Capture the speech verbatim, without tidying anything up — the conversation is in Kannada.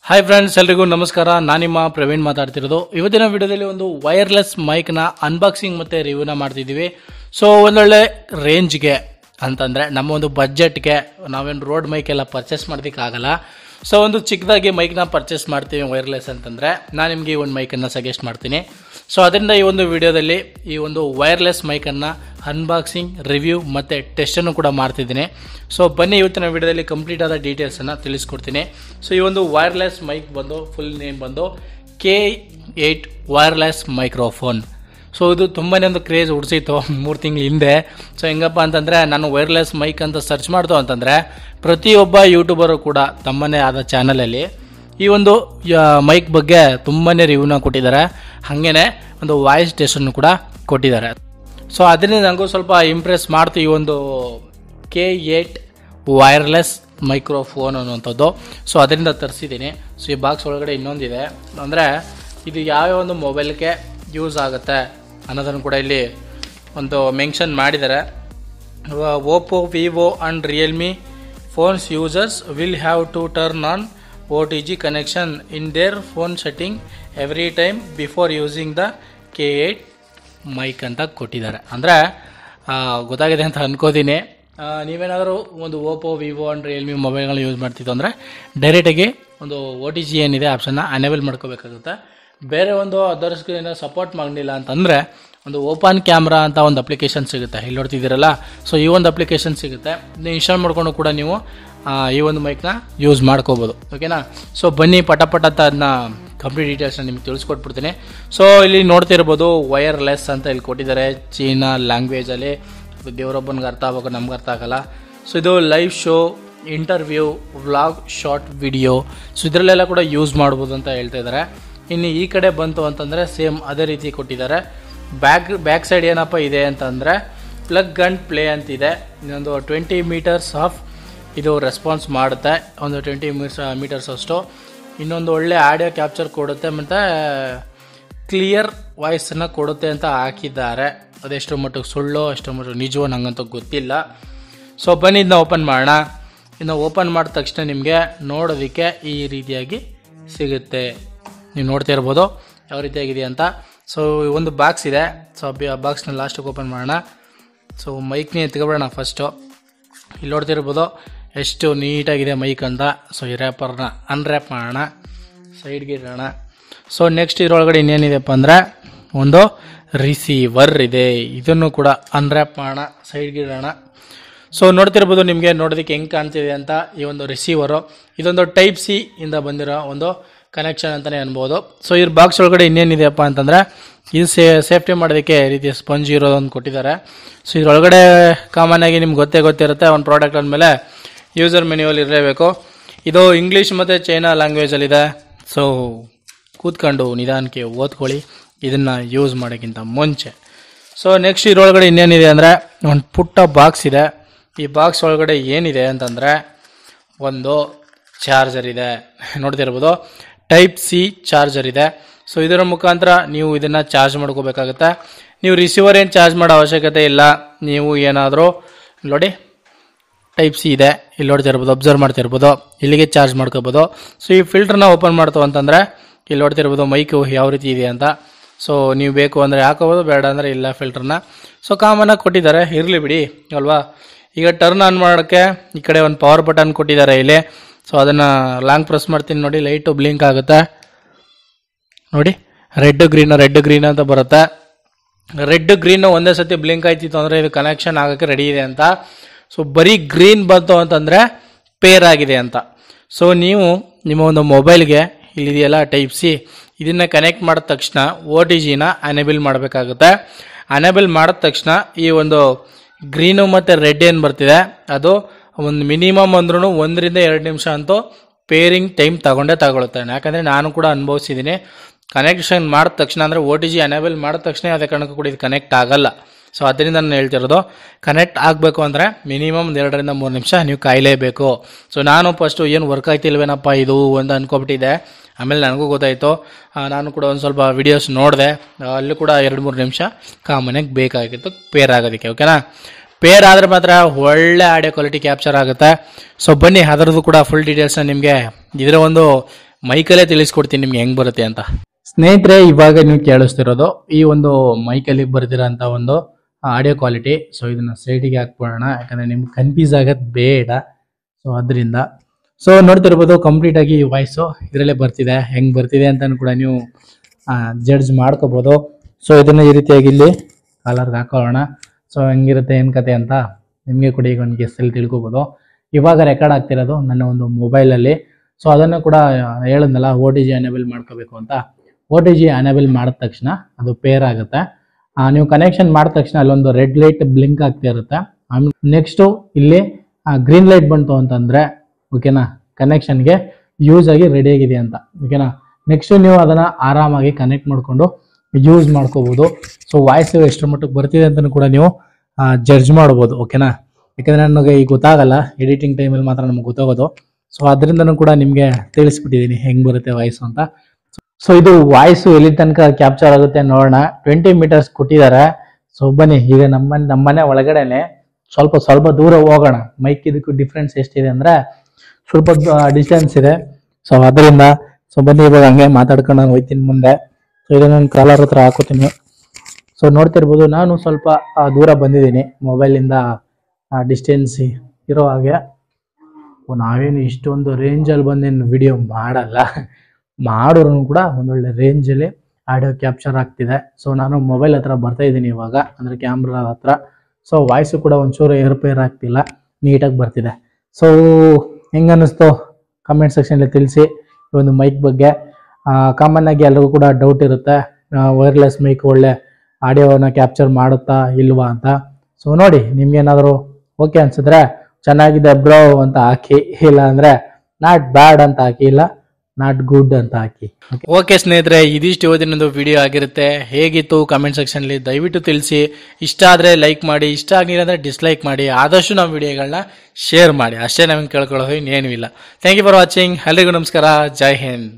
ಹಾಯ್ ಫ್ರೆಂಡ್ಸ್, ಎಲ್ರಿಗೂ ನಮಸ್ಕಾರ. ನಾನು ನಿಮ್ಮ ಪ್ರವೀಣ್ ಮಾತಾಡ್ತಿರೋದು. ಇವತ್ತಿನ ವಿಡಿಯೋದಲ್ಲಿ ಒಂದು ವೈರ್ಲೆಸ್ ಮೈಕ್ನ ಅನ್ಬಾಕ್ಸಿಂಗ್ ಮತ್ತು ರಿವ್ಯೂನ ಮಾಡ್ತಿದ್ದೀವಿ. ಸೊ ಒಂದೊಳ್ಳೆ ರೇಂಜ್ಗೆ ಅಂತಂದರೆ ನಮ್ಮ ಒಂದು ಬಜೆಟ್ಗೆ ನಾವೇನು ರೋಡ್ ಮೈಕ್ ಎಲ್ಲ ಪರ್ಚೇಸ್ ಮಾಡೋದಕ್ಕಾಗಲ್ಲ. ಸೊ ಒಂದು ಚಿಕ್ಕದಾಗಿ ಮೈಕ್ನ ಪರ್ಚೇಸ್ ಮಾಡ್ತೀವಿ ವೈರ್ಲೆಸ್ ಅಂತಂದರೆ ನಾನು ನಿಮಗೆ ಈ ಒಂದು ಮೈಕನ್ನು ಸಜೆಸ್ಟ್ ಮಾಡ್ತೀನಿ. ಸೊ ಅದರಿಂದ ಈ ಒಂದು ವಿಡಿಯೋದಲ್ಲಿ ಈ ಒಂದು ವೈರ್ಲೆಸ್ ಮೈಕನ್ನು ಅನ್ಬಾಕ್ಸಿಂಗ್, ರಿವ್ಯೂ ಮತ್ತು ಟೆಸ್ಟನ್ನು ಕೂಡ ಮಾಡ್ತಿದ್ದೀನಿ. ಸೊ ಬನ್ನಿ ಇವತ್ತಿನ ವಿಡಿಯೋದಲ್ಲಿ ಕಂಪ್ಲೀಟ್ ಆದ ಡೀಟೇಲ್ಸನ್ನು ತಿಳಿಸ್ಕೊಡ್ತೀನಿ. ಸೊ ಈ ಒಂದು ವೈರ್ಲೆಸ್ ಮೈಕ್ ಬಂದು ಫುಲ್ ನೇಮ್ ಬಂದು K eight wireless microphone. So ಇದು ತುಂಬಾ ಒಂದು ಕ್ರೇಜ್ ಹುಡ್ಸಿತ್ತು ಮೂರು ತಿಂಗಳ ಹಿಂದೆ. ಸೊ ಹೆಂಗಪ್ಪ ಅಂತಂದರೆ ನಾನು ವೈರ್ಲೆಸ್ ಮೈಕ್ ಅಂತ ಸರ್ಚ್ ಮಾಡ್ತು ಅಂತಂದರೆ ಪ್ರತಿಯೊಬ್ಬ ಯೂಟ್ಯೂಬರು ಕೂಡ ತಮ್ಮದೇ ಆದ ಚಾನಲಲ್ಲಿ ಈ ಒಂದು ಮೈಕ್ ಬಗ್ಗೆ ತುಂಬಾ ರಿವ್ಯೂನ ಕೊಟ್ಟಿದ್ದಾರೆ. ಹಾಗೇ ಒಂದು ವಾಯ್ಸ್ ಟೆಸ್ಟನ್ನು ಕೂಡ ಕೊಟ್ಟಿದ್ದಾರೆ. ಸೊ ಅದರಿಂದ ನನಗೂ ಸ್ವಲ್ಪ ಇಂಪ್ರೆಸ್ ಮಾಡ್ತು ಈ ಒಂದು ಕೆ ಏಟ್ ವೈರ್ಲೆಸ್ ಮೈಕ್ರೋಫೋನ್ ಅನ್ನುವಂಥದ್ದು. ಸೊ ಅದರಿಂದ ತರಿಸಿದ್ದೀನಿ. ಸೊ ಈ ಬಾಕ್ಸ್ ಒಳಗಡೆ ಇನ್ನೊಂದಿದೆ, ಅಂದರೆ ಇದು ಯಾವ್ಯಾವ ಒಂದು ಮೊಬೈಲ್ಗೆ ಯೂಸ್ ಆಗುತ್ತೆ ಅನ್ನೋದನ್ನು ಕೂಡ ಇಲ್ಲಿ ಒಂದು ಮೆನ್ಷನ್ ಮಾಡಿದ್ದಾರೆ. Oppo, Vivo and Realme phones users will have to turn on O T G connection in their phone setting every time before using the K eight mic ಅಂತ ಕೊಟ್ಟಿದ್ದಾರೆ. ಅಂದರೆ ಗೊತ್ತಾಗಿದೆ ಅಂತ ಅನ್ಕೋತೀನಿ. ನೀವೇನಾದರೂ ಒಂದು ಓಪೋ, ವಿವೋ ಆ್ಯಂಡ್ ರಿಯಲ್ಮಿ ಮೊಬೈಲ್ಗಳನ್ನ ಯೂಸ್ ಮಾಡ್ತಿದ್ದು ಅಂದರೆ ಡೈರೆಕ್ಟಾಗಿ ಒಂದು ಓ ಟಿ ಜಿ ಏನಿದೆ ಆಪ್ಷನ್ನ ಅನೇಬಲ್ ಮಾಡ್ಕೋಬೇಕಾಗುತ್ತೆ. ಬೇರೆ ಒಂದು ಅದರ್ಸ್ಗೆ ಏನೋ ಸಪೋರ್ಟ್ ಮಾಡಲಿಲ್ಲ ಅಂತಂದರೆ ಒಂದು ಓಪನ್ ಕ್ಯಾಮ್ರಾ ಅಂತ ಒಂದು ಅಪ್ಲಿಕೇಶನ್ ಸಿಗುತ್ತೆ, ಇಲ್ಲಿ ನೋಡ್ತಿದ್ದೀರಲ್ಲ. ಸೊ ಈ ಒಂದು ಅಪ್ಲಿಕೇಶನ್ ಸಿಗುತ್ತೆ, ನೀವು ಇನ್ಸ್ಟಾಲ್ ಮಾಡ್ಕೊಂಡು ಕೂಡ ನೀವು ಈ ಒಂದು ಮೈಕ್ನ ಯೂಸ್ ಮಾಡ್ಕೋಬೋದು. ಓಕೆನಾ? ಸೊ ಬನ್ನಿ ಪಟ ಪಟ ಅಂತ ಅದನ್ನ ಕಂಪ್ಲೀಟ್ ಡೀಟೇಲ್ಸ್ನ ನಿಮ್ಗೆ ತಿಳಿಸ್ಕೊಟ್ಬಿಡ್ತೀನಿ. ಸೊ ಇಲ್ಲಿ ನೋಡ್ತಿರ್ಬೋದು ವೈರ್ಲೆಸ್ ಅಂತ ಇಲ್ಲಿ ಕೊಟ್ಟಿದ್ದಾರೆ ಚೀನಾ ಲ್ಯಾಂಗ್ವೇಜಲ್ಲಿ. ದೇವರೊಬ್ಬನಿಗೆ ಅರ್ಥ ಆಗಬೇಕು, ನಮ್ಗೆ ಅರ್ಥ ಆಗಲ್ಲ. ಸೊ ಇದು live show, interview, vlog, short video, so ಇದರಲ್ಲೆಲ್ಲ ಕೂಡ ಯೂಸ್ ಮಾಡ್ಬೋದು ಅಂತ ಹೇಳ್ತಾ ಇದ್ದಾರೆ. ಇನ್ನು ಈ ಕಡೆ ಬಂತು ಅಂತಂದರೆ ಸೇಮ್ ಅದೇ ರೀತಿ ಕೊಟ್ಟಿದ್ದಾರೆ. ಬ್ಯಾಕ್ ಬ್ಯಾಕ್ ಸೈಡ್ ಏನಪ್ಪ ಇದೆ ಅಂತಂದರೆ ಪ್ಲಗ್ ಆ್ಯಂಡ್ ಪ್ಲೇ ಅಂತಿದೆ. ಇನ್ನೊಂದು ಟ್ವೆಂಟಿ ಮೀಟರ್ಸ್ ಆಫ್ ಇದು ರೆಸ್ಪಾನ್ಸ್ ಮಾಡುತ್ತೆ, ಒಂದು ಟ್ವೆಂಟಿ ಮೀಟರ್ಸ್ ಮೀಟರ್ಸ್ ಅಷ್ಟು. ಇನ್ನೊಂದು ಒಳ್ಳೆ ಆಡಿಯೋ ಕ್ಯಾಪ್ಚರ್ ಕೊಡುತ್ತೆ ಮತ್ತು ಕ್ಲಿಯರ್ ವಾಯ್ಸನ್ನು ಕೊಡುತ್ತೆ ಅಂತ ಹಾಕಿದ್ದಾರೆ. ಅದೆಷ್ಟು ಮಟ್ಟಿಗೆ ಸುಳ್ಳು, ಎಷ್ಟು ಮಟ್ಟಿಗೆ ನಿಜವೋ ನಂಗಂತೂ ಗೊತ್ತಿಲ್ಲ. ಸೊ ಬನ್ನಿ ಇದನ್ನ ಓಪನ್ ಮಾಡೋಣ. ಇನ್ನು ಓಪನ್ ಮಾಡಿದ ತಕ್ಷಣ ನಿಮಗೆ ನೋಡೋದಕ್ಕೆ ಈ ರೀತಿಯಾಗಿ ಸಿಗುತ್ತೆ. ನೀವು ನೋಡ್ತಾ ಇರ್ಬೋದು ಯಾವ ರೀತಿಯಾಗಿದೆ ಅಂತ. ಸೊ ಒಂದು ಬಾಕ್ಸ್ ಇದೆ. ಸೊ ಆ ಬಾಕ್ಸ್ನ ಲಾಸ್ಟಿಗೆ ಓಪನ್ ಮಾಡೋಣ. ಸೊ ಮೈಕ್ನೇ ಎತ್ಕೊಬೇಡೋಣ ಫಸ್ಟು. ಇಲ್ಲಿ ನೋಡ್ತಿರ್ಬೋದು ಎಷ್ಟು ನೀಟಾಗಿದೆ ಮೈಕ್ ಅಂತ. ಸೊ ಈ ರ್ಯಾಪರ್ನ ಅನ್ರ್ಯಾಪ್ ಮಾಡೋಣ, ಸೈಡ್ಗೆ ಇಡೋಣ. ಸೊ ನೆಕ್ಸ್ಟ್ ಇದರೊಳಗಡೆ ಇನ್ನೇನಿದೆಪ್ಪ ಅಂದರೆ ಒಂದು ರಿಸೀವರ್ ಇದೆ, ಇದನ್ನು ಕೂಡ ಅನ್ರ್ಯಾಪ್ ಮಾಡೋಣ, ಸೈಡ್ಗೆ ಇಡೋಣ. ಸೊ ನೋಡ್ತಿರ್ಬೋದು ನಿಮಗೆ ನೋಡೋದಕ್ಕೆ ಹೆಂಗೆ ಕಾಣ್ತಿದೆ ಅಂತ. ಈ ಒಂದು ರಿಸೀವರು ಇದೊಂದು ಟೈಪ್ ಸಿ ಇಂದ ಬಂದಿರೋ ಒಂದು ಕನೆಕ್ಷನ್ ಅಂತಲೇ ಅನ್ಬೋದು. ಸೊ ಇದ್ರ ಬಾಕ್ಸ್ ಒಳಗಡೆ ಇನ್ನೇನಿದೆಯಪ್ಪ ಅಂತಂದರೆ ಇದು ಸೇ ಸೇಫ್ಟಿ ಮಾಡೋದಕ್ಕೆ ಈ ರೀತಿ ಸ್ಪಂಜ್ ಇರೋದೊಂದು ಕೊಟ್ಟಿದ್ದಾರೆ. ಸೊ ಇದರೊಳಗಡೆ ಕಾಮನ್ ಆಗಿ ನಿಮ್ಗೆ ಗೊತ್ತೇ ಗೊತ್ತಿರುತ್ತೆ ಒಂದು ಪ್ರಾಡಕ್ಟ್ ಅಂದಮೇಲೆ ಯೂಸರ್ ಮೆನ್ಯುವಲ್ ಇರಲೇಬೇಕು. ಇದು ಇಂಗ್ಲೀಷ್ ಮತ್ತು ಚೈನಾ ಲ್ಯಾಂಗ್ವೇಜಲ್ಲಿದೆ. ಸೊ ಕೂತ್ಕೊಂಡು ನಿಧಾನಕ್ಕೆ ಓದ್ಕೊಳ್ಳಿ ಇದನ್ನು ಯೂಸ್ ಮಾಡೋಕ್ಕಿಂತ ಮುಂಚೆ. ಸೊ ನೆಕ್ಸ್ಟ್ ಇದರೊಳಗಡೆ ಇನ್ನೇನಿದೆ ಅಂದರೆ ಒಂದು ಪುಟ್ಟ ಬಾಕ್ಸ್ ಇದೆ. ಈ ಬಾಕ್ಸ್ ಒಳಗಡೆ ಏನಿದೆ ಅಂತಂದರೆ ಒಂದು ಚಾರ್ಜರ್ ಇದೆ, ನೋಡ್ತಿರ್ಬೋದು ಟೈಪ್ ಸಿ ಚಾರ್ಜರ್ ಇದೆ. ಸೊ ಇದರ ಮುಖಾಂತರ ನೀವು ಇದನ್ನು ಚಾರ್ಜ್ ಮಾಡ್ಕೋಬೇಕಾಗುತ್ತೆ. ನೀವು ರಿಸೀವರ್ ಏನು ಚಾರ್ಜ್ ಮಾಡೋ ಅವಶ್ಯಕತೆ ಇಲ್ಲ. ನೀವು ಏನಾದರೂ ನೋಡಿ ಟೈಪ್ ಸಿ ಇದೆ, ಇಲ್ಲಿ ನೋಡ್ತಿರ್ಬೋದು, ಅಬ್ಸರ್ವ್ ಮಾಡ್ತಿರ್ಬೋದು, ಇಲ್ಲಿಗೆ ಚಾರ್ಜ್ ಮಾಡ್ಕೋಬೋದು. ಸೊ ಈ ಫಿಲ್ಟ್ರನ್ನ ಓಪನ್ ಮಾಡ್ತು ಅಂತಂದರೆ ಇಲ್ಲಿ ನೋಡ್ತಿರ್ಬೋದು ಮೈಕು ಯಾವ ರೀತಿ ಇದೆ ಅಂತ. ಸೊ ನೀವು ಬೇಕು ಅಂದರೆ ಹಾಕೋಬೋದು, ಬೇಡ ಅಂದರೆ ಇಲ್ಲ ಫಿಲ್ಟ್ರನ್ನ. ಸೊ ಕಾಮನಾಗಿ ಕೊಟ್ಟಿದ್ದಾರೆ, ಇರಲಿ ಬಿಡಿ ಅಲ್ವಾ. ಈಗ ಟರ್ನ್ ಆನ್ ಮಾಡೋಕ್ಕೆ ಈ ಕಡೆ ಒಂದು ಪವರ್ ಬಟನ್ ಕೊಟ್ಟಿದ್ದಾರೆ ಇಲ್ಲಿ. ಸೊ ಅದನ್ನು ಲಾಂಗ್ ಪ್ರೆಸ್ ಮಾಡ್ತೀನಿ ನೋಡಿ, ಲೈಟು ಬ್ಲಿಂಕ್ ಆಗುತ್ತೆ ನೋಡಿ. ರೆಡ್ ಗ್ರೀನ್ ರೆಡ್ ಗ್ರೀನ್ ಅಂತ ಬರುತ್ತೆ. ರೆಡ್ ಗ್ರೀನು ಒಂದೇ ಸತಿ ಬ್ಲಿಂಕ್ ಆಯ್ತಿತ್ತು ಅಂದರೆ ಇದು ಕನೆಕ್ಷನ್ ಆಗೋಕ್ಕೆ ರೆಡಿ ಇದೆ ಅಂತ. ಸೊ ಬರೀ ಗ್ರೀನ್ ಬಂತು ಅಂತಂದರೆ ಪೇರ್ ಆಗಿದೆ ಅಂತ. ಸೊ ನೀವು ನಿಮ್ಮ ಒಂದು ಮೊಬೈಲ್ಗೆ ಇಲ್ಲಿದೆಯಲ್ಲ ಟೈಪ್ ಸಿ, ಇದನ್ನು ಕನೆಕ್ಟ್ ಮಾಡಿದ ತಕ್ಷಣ ಓ ಟಿ ಜಿನ ಅನೇಬಲ್ ಮಾಡಬೇಕಾಗುತ್ತೆ. ಅನೇಬಲ್ ಮಾಡಿದ ತಕ್ಷಣ ಈ ಒಂದು ಗ್ರೀನು ಮತ್ತು ರೆಡ್ ಏನು ಬರ್ತಿದೆ ಅದು ಒಂದು ಮಿನಿಮಮ್ ಅಂದ್ರೂ ಒಂದರಿಂದ ಎರಡು ನಿಮಿಷ ಅಂತೂ ಪೇರಿಂಗ್ ಟೈಮ್ ತಗೊಂಡೇ ತಗೊಳುತ್ತೆ. ಯಾಕಂದರೆ ನಾನು ಕೂಡ ಅನುಭವಿಸಿದ್ದೀನಿ. ಕನೆಕ್ಷನ್ ಮಾಡಿದ ತಕ್ಷಣ ಅಂದರೆ ಓ ಟಿ ಜಿ ಅನೇಬಲ್ ಮಾಡಿದ ತಕ್ಷಣ ಅದೇ ಕಾರಣಕ್ಕೂ ಕೂಡ ಇದು ಕನೆಕ್ಟ್ ಆಗಲ್ಲ. ಸೊ ಅದರಿಂದ ನಾನು ಹೇಳ್ತಿರೋದು ಕನೆಕ್ಟ್ ಆಗಬೇಕು ಅಂದರೆ ಮಿನಿಮಮ್ ಒಂದು ಎರಡರಿಂದ ಮೂರು ನಿಮಿಷ ನೀವು ಕಾಯಲೇಬೇಕು. ಸೊ ನಾನು ಫಸ್ಟು ಏನು ವರ್ಕ್ ಆಗ್ತಿಲ್ವೇನಪ್ಪ ಇದು ಅಂತ ಅನ್ಕೊಬಿಟ್ಟಿದ್ದೆ. ಆಮೇಲೆ ನನಗೂ ಗೊತ್ತಾಯಿತು, ನಾನು ಕೂಡ ಒಂದು ಸ್ವಲ್ಪ ವಿಡಿಯೋಸ್ ನೋಡಿದೆ, ಅಲ್ಲೂ ಕೂಡ ಎರಡು ಮೂರು ನಿಮಿಷ ಕಾಮನಾಗಿ ಬೇಕಾಗಿತ್ತು ಪೇರ್ ಆಗೋದಕ್ಕೆ. ಓಕೆನಾ? ಪೇರ್ ಆದರೆ ಮಾತ್ರ ಒಳ್ಳೆ ಆಡಿಯೋ ಕ್ವಾಲಿಟಿ ಕ್ಯಾಪ್ಚರ್ ಆಗುತ್ತೆ. ಸೊ ಬನ್ನಿ ಅದರದ್ದು ಕೂಡ ಫುಲ್ ಡೀಟೇಲ್ಸ್ನ ನಿಮಗೆ ಇದರ ಒಂದು ಮೈಕಲ್ಲೇ ತಿಳಿಸ್ಕೊಡ್ತೀನಿ ನಿಮ್ಗೆ ಹೆಂಗ್ ಬರುತ್ತೆ ಅಂತ. ಸ್ನೇಹಿತರೆ, ಇವಾಗ ನೀವು ಕೇಳಿಸ್ತಿರೋದು ಈ ಒಂದು ಮೈಕಲ್ಲಿ ಬರ್ತಿರೋಂಥ ಒಂದು ಆಡಿಯೋ ಕ್ವಾಲಿಟಿ. ಸೊ ಇದನ್ನ ಸೈಡಿಗೆ ಹಾಕ್ಬಿಡೋಣ, ಯಾಕಂದ್ರೆ ನಿಮ್ಗೆ ಕನ್ಫ್ಯೂಸ್ ಆಗೋದು ಬೇಡ. ಸೊ ಅದರಿಂದ ಸೊ ನೋಡ್ತಿರ್ಬೋದು ಕಂಪ್ಲೀಟ್ ಆಗಿ ವಾಯ್ಸು ಇದರಲ್ಲೇ ಬರ್ತಿದೆ. ಹೆಂಗೆ ಬರ್ತಿದೆ ಅಂತ ಕೂಡ ನೀವು ಜಡ್ಜ್ ಮಾಡ್ಕೋಬೋದು. ಸೊ ಇದನ್ನು ಈ ರೀತಿಯಾಗಿ ಇಲ್ಲಿ ಕಾಲರ್ಗೆ ಹಾಕೊಳ್ಳೋಣ. ಸೊ ಹೆಂಗಿರುತ್ತೆ ಏನು ಕತೆ ಅಂತ ನಿಮಗೆ ಕೂಡ ಈಗ ಒಂದು ಗೆಸ್ಸಲ್ಲಿ ತಿಳ್ಕೊಬೋದು. ಇವಾಗ ರೆಕಾರ್ಡ್ ಆಗ್ತಿರೋದು ನನ್ನ ಒಂದು ಮೊಬೈಲಲ್ಲಿ. ಸೊ ಅದನ್ನು ಕೂಡ ಹೇಳಿದ್ನಲ್ಲ ಓ ಟಿ ಜಿ ಅನೇಬಲ್ ಮಾಡ್ಕೋಬೇಕು ಅಂತ. ಓ ಟಿ ಜಿ ಅನೇಬಲ್ ಮಾಡಿದ ತಕ್ಷಣ ಅದು ಪೇರ್ ಆಗುತ್ತೆ. ನೀವು ಕನೆಕ್ಷನ್ ಮಾಡಿದ ತಕ್ಷಣ ಅಲ್ಲೊಂದು ರೆಡ್ ಲೈಟ್ ಬ್ಲಿಂಕ್ ಆಗ್ತಾ ಇರುತ್ತೆ. ಆಮೇಲೆ ನೆಕ್ಸ್ಟು ಇಲ್ಲಿ ಗ್ರೀನ್ ಲೈಟ್ ಬಂತು ಅಂತಂದರೆ ಓಕೆನಾ, ಕನೆಕ್ಷನ್ಗೆ ಯೂಸ್ ಆಗಿ ರೆಡಿ ಆಗಿದೆ ಅಂತ. ಓಕೆನಾ, ನೆಕ್ಸ್ಟು ನೀವು ಅದನ್ನು ಆರಾಮಾಗಿ ಕನೆಕ್ಟ್ ಮಾಡಿಕೊಂಡು ಯೂಸ್ ಮಾಡ್ಕೋಬೋದು. ಸೊ ವಾಯ್ಸ್ ಎಷ್ಟು ಮಟ್ಟಕ್ಕೆ ಬರ್ತಿದೆ ಅಂತಲೂ ಕೂಡ ನೀವು ಜಡ್ಜ್ ಮಾಡ್ಬೋದು. ಓಕೆನಾ, ಯಾಕಂದರೆ ನನಗೆ ಈಗ ಗೊತ್ತಾಗಲ್ಲ, ಎಡಿಟಿಂಗ್ ಟೈಮಲ್ಲಿ ಮಾತ್ರ ನಮ್ಗೆ ಗೊತ್ತಾಗೋದು. ಸೊ ಅದರಿಂದನೂ ಕೂಡ ನಿಮಗೆ ತಿಳಿಸ್ಬಿಟ್ಟಿದ್ದೀನಿ ಹೆಂಗೆ ಬರುತ್ತೆ ವಾಯ್ಸು ಅಂತ. ಸೊ ಇದು ವಾಯ್ಸು ಎಲ್ಲಿ ತನಕ ಕ್ಯಾಪ್ಚರ್ ಆಗುತ್ತೆ ನೋಡೋಣ. ಟ್ವೆಂಟಿ ಮೀಟರ್ಸ್ ಕೊಟ್ಟಿದ್ದಾರೆ. ಸೊ ಬನ್ನಿ ಈಗ ನಮ್ಮ ನಮ್ಮನೆ ಒಳಗಡೆನೆ ಸ್ವಲ್ಪ ಸ್ವಲ್ಪ ದೂರ ಹೋಗೋಣ. ಮೈಕ್ ಇದಕ್ಕೂ ಡಿಫ್ರೆನ್ಸ್ ಎಷ್ಟಿದೆ ಅಂದರೆ ಸ್ವಲ್ಪ ಡಿಸ್ಟೆನ್ಸ್ ಇದೆ. ಸೊ ಅದರಿಂದ ಸೊ ಬನ್ನಿ ಇವಾಗ ಹಂಗೆ ಮಾತಾಡ್ಕೊಂಡು ನಾನು ಹೋಗ್ತೀನಿ ಮುಂದೆ. ಸೊ ಇದನ್ನು ನಾನು ಕಾಲರ್ ಹತ್ರ ಹಾಕೋತೀನಿ. ಸೊ ನೋಡ್ತಿರ್ಬೋದು ನಾನು ಸ್ವಲ್ಪ ದೂರ ಬಂದಿದ್ದೀನಿ ಮೊಬೈಲಿಂದ ಡಿಸ್ಟೆನ್ಸ್ ಇರೋ ಹಾಗೆ. ನಾವೇನು ಇಷ್ಟೊಂದು ರೇಂಜಲ್ಲಿ ಬಂದೇನು ವಿಡಿಯೋ ಮಾಡಲ್ಲ, ಮಾಡೋರು ಕೂಡ ಒಂದೊಳ್ಳೆ ರೇಂಜಲ್ಲಿ ಆಡಿಯೋ ಕ್ಯಾಪ್ಚರ್ ಆಗ್ತಿದೆ. ಸೊ ನಾನು ಮೊಬೈಲ್ ಹತ್ರ ಬರ್ತಾ ಇದ್ದೀನಿ ಇವಾಗ, ಅಂದರೆ ಕ್ಯಾಮ್ರಾ ಹತ್ರ. ಸೊ ವಾಯ್ಸು ಕೂಡ ಒಂಚೂರು ಏರ್ಪೇರ್ ಆಗ್ತಿಲ್ಲ, ನೀಟಾಗಿ ಬರ್ತಿದೆ. ಸೊ ಹೆಂಗೆ ಅನ್ನಿಸ್ತು ಕಮೆಂಟ್ ಸೆಕ್ಷನಲ್ಲಿ ತಿಳಿಸಿ. ಈ ಒಂದು ಮೈಕ್ ಬಗ್ಗೆ ಕಾಮನ್ ಆಗಿ ಎಲ್ರಿಗೂ ಕೂಡ ಡೌಟ್ ಇರುತ್ತೆ, ವೈರ್ಲೆಸ್ ಮೈಕ್ ಒಳ್ಳೆ ಆಡಿಯೋನ ಕ್ಯಾಪ್ಚರ್ ಮಾಡುತ್ತಾ ಇಲ್ವಾ ಅಂತ. ಸೊ ನೋಡಿ ನಿಮ್ಗೇನಾದರೂ ಓಕೆ ಅನ್ಸಿದ್ರೆ ಚೆನ್ನಾಗಿದೆ ಬ್ರೋ ಅಂತ ಹಾಕಿ, ಇಲ್ಲ ಅಂದರೆ ನಾಟ್ ಬ್ಯಾಡ್ ಅಂತ ಹಾಕಿ, ಇಲ್ಲ ನಾಟ್ ಗುಡ್ ಅಂತ ಹಾಕಿ. ಓಕೆ ಸ್ನೇಹಿತರೆ, ಇದಿಷ್ಟು ಇವತ್ತಿನೊಂದು ವಿಡಿಯೋ ಆಗಿರುತ್ತೆ. ಹೇಗಿತ್ತು ಕಮೆಂಟ್ ಸೆಕ್ಷನ್ಲಿ ದಯವಿಟ್ಟು ತಿಳಿಸಿ. ಇಷ್ಟ ಆದರೆ ಲೈಕ್ ಮಾಡಿ, ಇಷ್ಟ ಆಗಿಲ್ಲ ಅಂದರೆ ಡಿಸ್ಲೈಕ್ ಮಾಡಿ. ಆದಷ್ಟು ನಮ್ಮ ವಿಡಿಯೋಗಳನ್ನ ಶೇರ್ ಮಾಡಿ. ಅಷ್ಟೇ ನಮಗೆ ಕೇಳ್ಕೊಳ್ಳೋದು, ಇನ್ನೇನೂ ಇಲ್ಲ. Thank you for watching. ಎಲ್ರಿಗೂ ನಮಸ್ಕಾರ. ಜೈ ಹಿಂದ್.